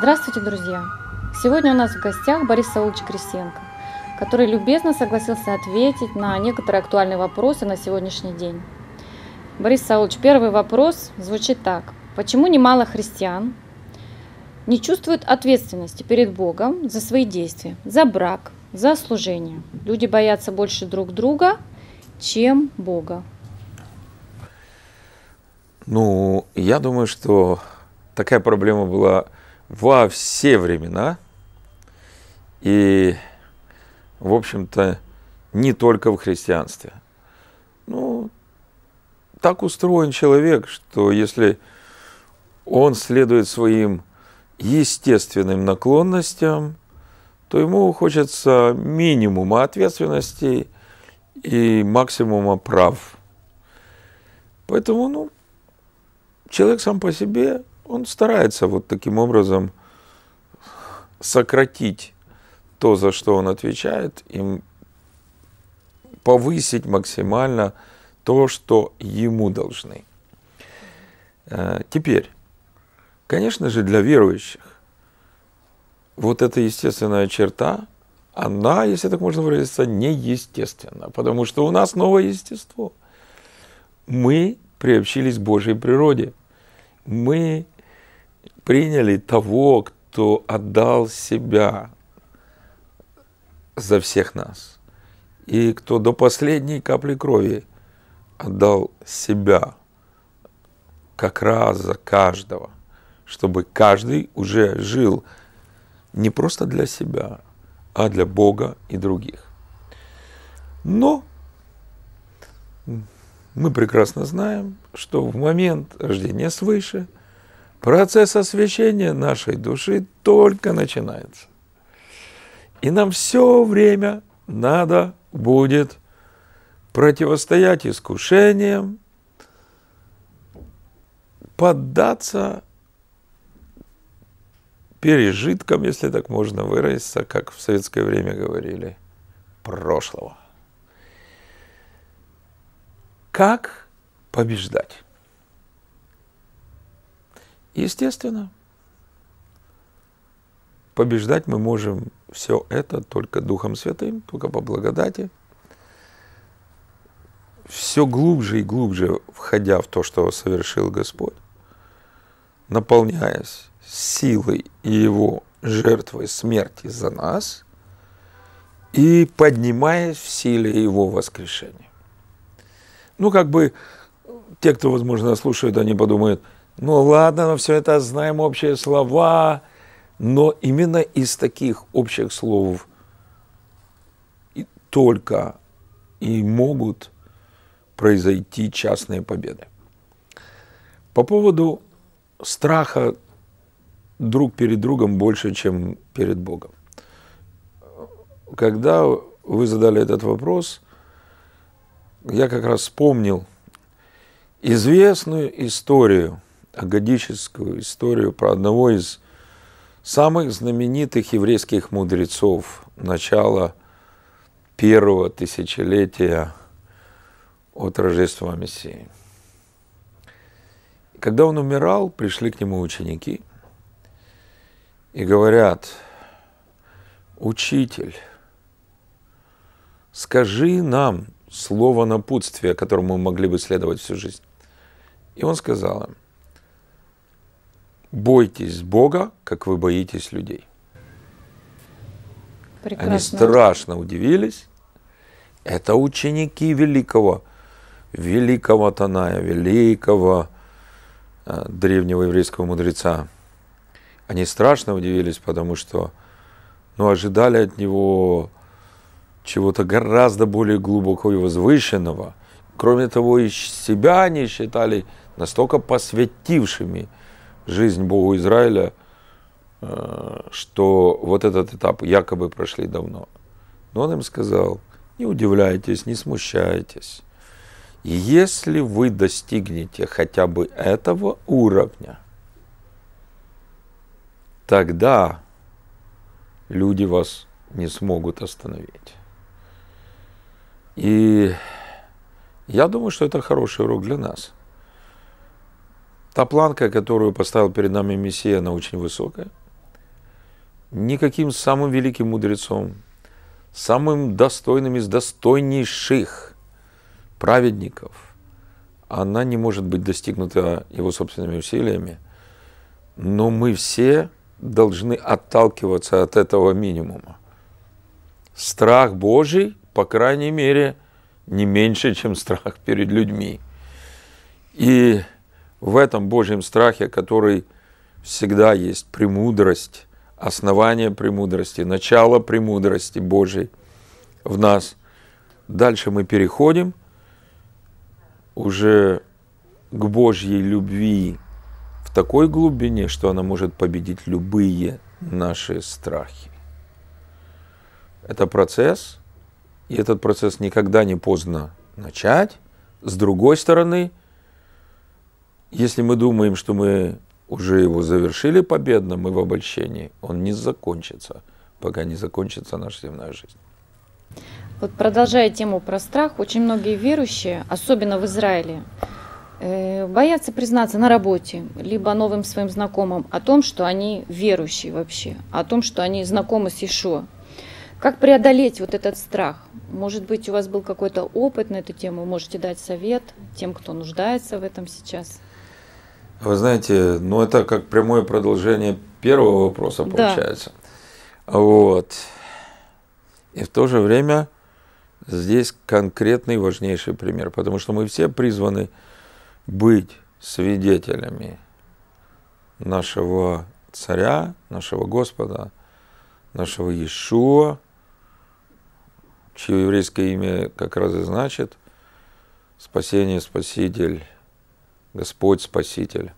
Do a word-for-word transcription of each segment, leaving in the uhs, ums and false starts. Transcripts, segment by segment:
Здравствуйте, друзья! Сегодня у нас в гостях Борис Саулович Крестенко, который любезно согласился ответить на некоторые актуальные вопросы на сегодняшний день. Борис Саулович, первый вопрос звучит так. Почему немало христиан не чувствуют ответственности перед Богом за свои действия, за брак, за служение? Люди боятся больше друг друга, чем Бога. Ну, я думаю, что такая проблема была во все времена, и, в общем-то, не только в христианстве. Ну, так устроен человек, что если он следует своим естественным наклонностям, то ему хочется минимума ответственности и максимума прав. Поэтому, ну, человек сам по себе, он старается вот таким образом сократить то, за что он отвечает, и повысить максимально то, что ему должны. Теперь, конечно же, для верующих вот эта естественная черта, она, если так можно выразиться, неестественна, потому что у нас новое естество. Мы приобщились к Божьей природе. Мы приняли того, кто отдал себя за всех нас, и кто до последней капли крови отдал себя как раз за каждого, чтобы каждый уже жил не просто для себя, а для Бога и других. Но мы прекрасно знаем, что в момент рождения свыше процесс освящения нашей души только начинается. И нам все время надо будет противостоять искушениям, поддаться пережиткам, если так можно выразиться, как в советское время говорили, прошлого. Как побеждать? Естественно, побеждать мы можем все это только Духом Святым, только по благодати. Все глубже и глубже входя в то, что совершил Господь, наполняясь силой и Его жертвой смерти за нас и поднимаясь в силе Его воскрешения. Ну, как бы, те, кто, возможно, слушают, они подумают, ну, ладно, но все это знаем, общие слова, но именно из таких общих слов и только и могут произойти частные победы. По поводу страха друг перед другом больше, чем перед Богом. Когда вы задали этот вопрос, я как раз вспомнил известную историю, агадическую историю про одного из самых знаменитых еврейских мудрецов начала первого тысячелетия от Рождества Мессии. Когда он умирал, пришли к нему ученики и говорят: «Учитель, скажи нам слово напутствия, которому мы могли бы следовать всю жизнь». И он сказал им: «Бойтесь Бога, как вы боитесь людей». Прекрасно. Они страшно удивились. Это ученики великого, великого Таная, великого э, древнего еврейского мудреца. Они страшно удивились, потому что ну, ожидали от него чего-то гораздо более глубокого и возвышенного. Кроме того, и себя они считали настолько посвятившими жизнь Богу Израиля, что вот этот этап якобы прошли давно. Но он им сказал: не удивляйтесь, не смущайтесь. Если вы достигнете хотя бы этого уровня, тогда люди вас не смогут остановить. И я думаю, что это хороший урок для нас. Та планка, которую поставил перед нами Мессия, она очень высокая. никаким самым великим мудрецом, самым достойным из достойнейших праведников, она не может быть достигнута его собственными усилиями, но мы все должны отталкиваться от этого минимума. Страх Божий, по крайней мере, не меньше, чем страх перед людьми. И в этом Божьем страхе, который всегда есть премудрость, основание премудрости, начало премудрости Божьей в нас, дальше мы переходим уже к Божьей любви в такой глубине, что она может победить любые наши страхи. Это процесс, и этот процесс никогда не поздно начать. С другой стороны, если мы думаем, что мы уже его завершили победно, мы в обольщении, он не закончится, пока не закончится наша земная жизнь. Вот продолжая тему про страх, очень многие верующие, особенно в Израиле, боятся признаться на работе, либо новым своим знакомым о том, что они верующие вообще, о том, что они знакомы с Иешуа. Как преодолеть вот этот страх? Может быть, у вас был какой-то опыт на эту тему, можете дать совет тем, кто нуждается в этом сейчас? Вы знаете, ну это как прямое продолжение первого вопроса получается. Да. Вот. И в то же время здесь конкретный важнейший пример, потому что мы все призваны быть свидетелями нашего Царя, нашего Господа, нашего Иешуа, чье еврейское имя как раз и значит спасение, Спаситель, Господь, Спаситель.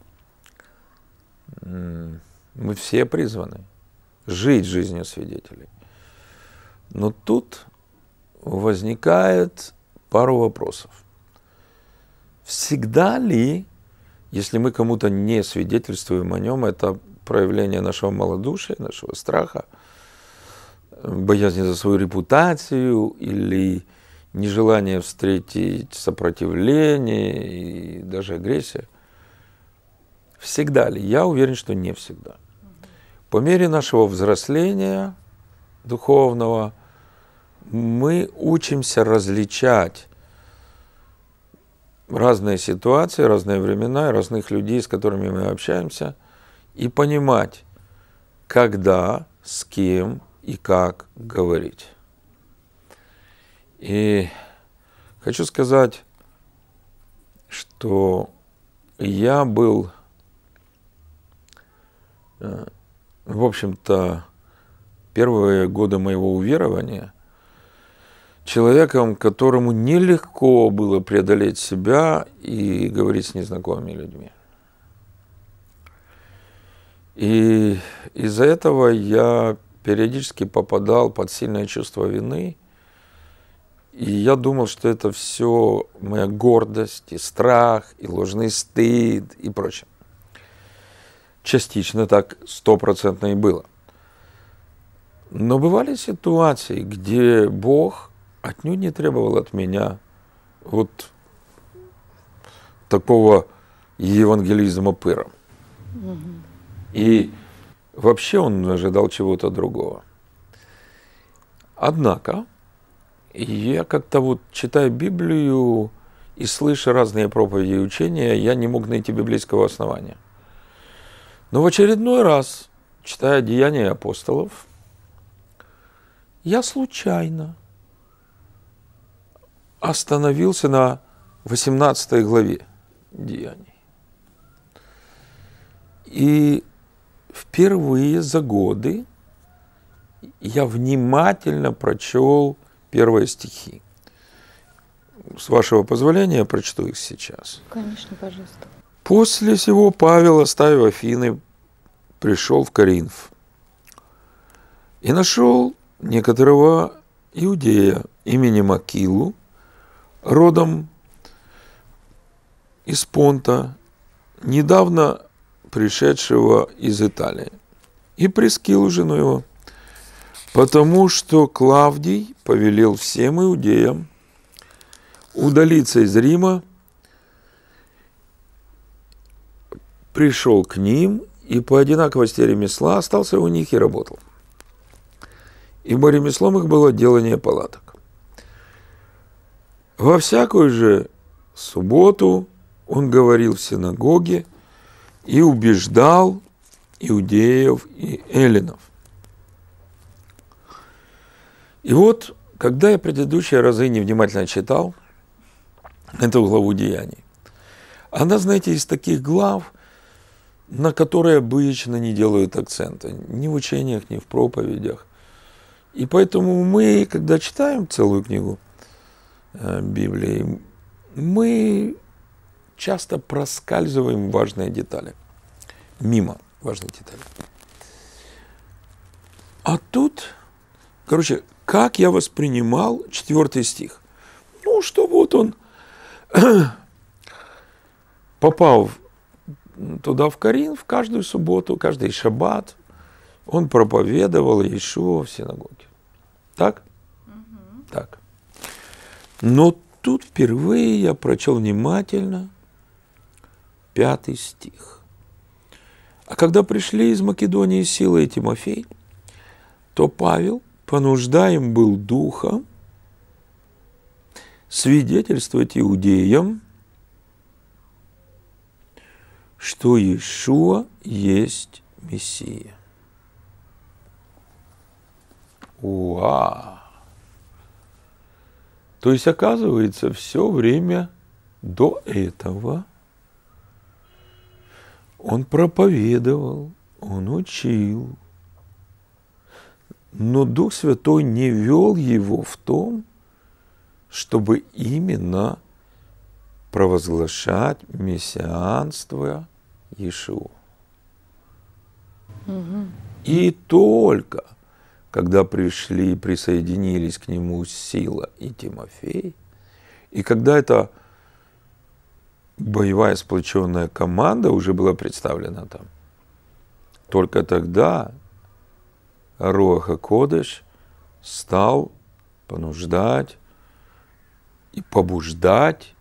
Мы все призваны жить жизнью свидетелей. Но тут возникает пару вопросов. Всегда ли, если мы кому-то не свидетельствуем о нем, это проявление нашего малодушия, нашего страха, боязни за свою репутацию или нежелание встретить сопротивление и даже агрессию? Всегда ли? Я уверен, что не всегда. По мере нашего взросления духовного мы учимся различать разные ситуации, разные времена и разных людей, с которыми мы общаемся, и понимать, когда, с кем и как говорить. И хочу сказать, что я был, в общем-то, первые годы моего уверования человеком, которому нелегко было преодолеть себя и говорить с незнакомыми людьми. И из-за этого я периодически попадал под сильное чувство вины, и я думал, что это все моя гордость, и страх, и ложный стыд, и прочее. Частично так стопроцентно и было. Но бывали ситуации, где Бог отнюдь не требовал от меня вот такого евангелизма пыром. Угу. И вообще он ожидал чего-то другого. Однако, я как-то вот читая Библию и слыша разные проповеди и учения, я не мог найти библейского основания. Но в очередной раз, читая Деяния апостолов, я случайно остановился на восемнадцатой главе Деяний. И впервые за годы я внимательно прочел первые стихи. С вашего позволения я прочту их сейчас. Конечно, пожалуйста. После сего Павел, оставив Афины, пришел в Коринф и нашел некоторого иудея именем Акилу, родом из Понта, недавно пришедшего из Италии, и Прискилу, жену его, потому что Клавдий повелел всем иудеям удалиться из Рима, пришел к ним и по одинаковости ремесла остался у них и работал. ибо ремеслом их было делание палаток. Во всякую же субботу он говорил в синагоге и убеждал иудеев и эллинов. И вот, когда я предыдущие разы невнимательно читал эту главу Деяний, она, знаете, из таких глав, на которые обычно не делают акцента ни в учениях, ни в проповедях. И поэтому мы, когда читаем целую книгу Библии, мы часто проскальзываем важные детали, мимо важных деталей. А тут, короче, как я воспринимал четвертый стих? Ну, что вот он попал туда, в Коринф, каждую субботу, каждый шаббат, он проповедовал Иешуа в синагоге. Так? Угу. Так. Но тут впервые я прочел внимательно пятый стих. А когда пришли из Македонии Сила и Тимофей, то Павел понуждаем был духом свидетельствовать иудеям, что Иешуа есть Мессия. Уа! То есть, оказывается, все время до этого он проповедовал, он учил, но Дух Святой не вел его в том, чтобы именно провозглашать мессианство Иешуа. Угу. И только когда пришли и присоединились к нему Сила и Тимофей, и когда эта боевая сплоченная команда уже была представлена там, только тогда Руах ха-Кодеш стал понуждать и побуждать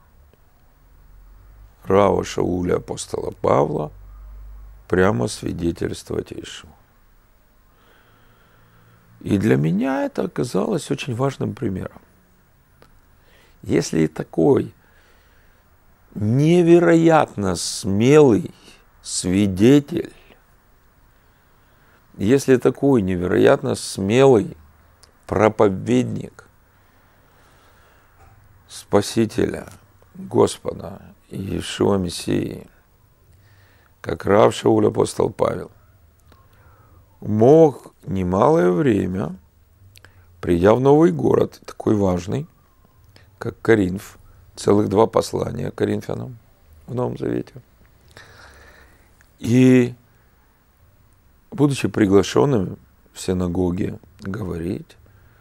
Рава Шауля, апостола Павла, прямо свидетельствовать Иешуа. И для меня это оказалось очень важным примером. Если такой невероятно смелый свидетель, если такой невероятно смелый проповедник Спасителя, Господа Иешуа Мессии, как Рав Шауль, апостол Павел, мог немалое время, придя в новый город, такой важный, как Коринф, целых два послания Коринфянам в Новом Завете, и, будучи приглашенным в синагоге говорить,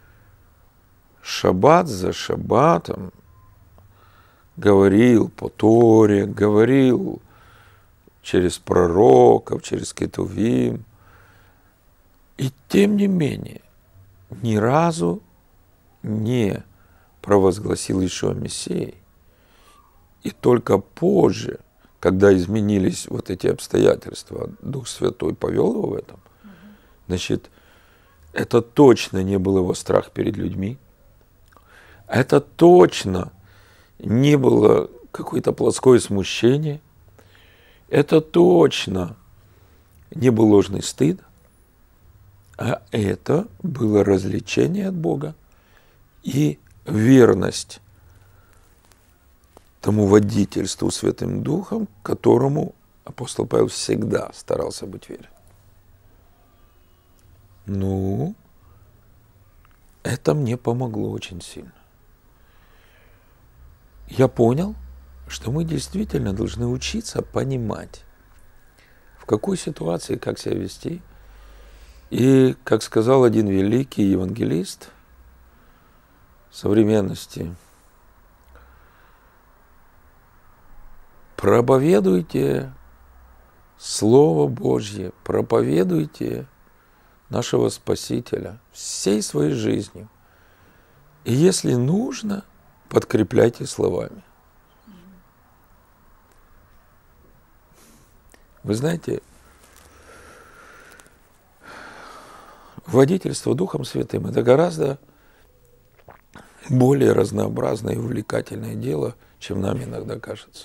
шаббат за шаббатом говорил по Торе, говорил через пророков, через кетувим, и тем не менее ни разу не провозгласил Иешуа Мессией. И только позже, когда изменились вот эти обстоятельства, Дух Святой повел его в этом, значит, это точно не был его страх перед людьми, это точно не было какое-то плоское смущение, это точно не был ложный стыд, а это было развлечение от Бога и верность тому водительству Святым Духом, которому апостол Павел всегда старался быть верен. Ну, это мне помогло очень сильно. Я понял, что мы действительно должны учиться понимать, в какой ситуации как себя вести. И, как сказал один великий евангелист современности, проповедуйте Слово Божье, проповедуйте нашего Спасителя всей своей жизнью. И если нужно, подкрепляйте словами. Вы знаете, водительство Духом Святым – это гораздо более разнообразное и увлекательное дело, чем нам иногда кажется.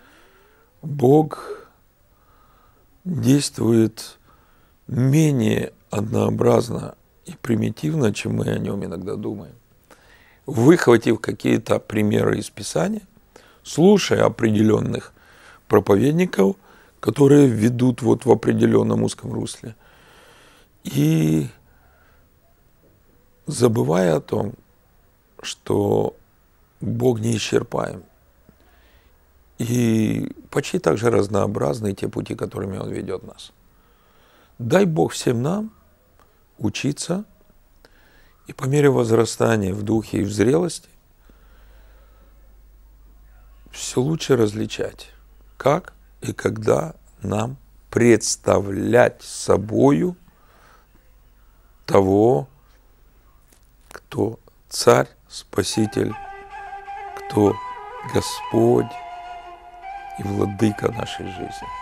Бог действует менее однообразно и примитивно, чем мы о нем иногда думаем. Выхватив какие-то примеры из Писания, слушая определенных проповедников, которые ведут вот в определенном узком русле, и забывая о том, что Бог неисчерпаем, и почти так же разнообразны те пути, которыми Он ведет нас. Дай Бог всем нам учиться и по мере возрастания в духе и в зрелости все лучше различать, как и когда нам представлять собою того, кто Царь, Спаситель, кто Господь и Владыка нашей жизни.